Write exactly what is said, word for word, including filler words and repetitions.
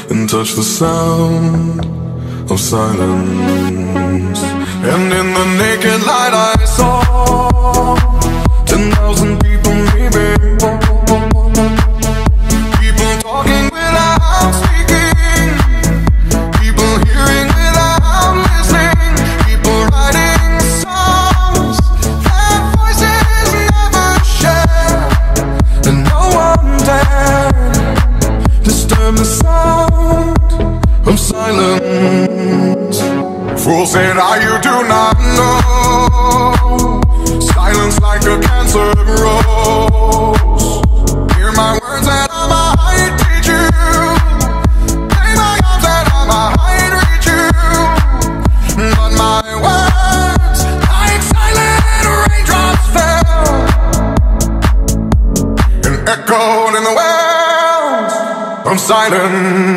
and touch the sound of silence. And in the naked light I saw ten thousand people maybe, people talking without speaking, people hearing without listening, people writing songs that voices never share, and no one dared disturb the sound of silence. Fool said I, you do not know, silence like a cancer grows. Hear my words and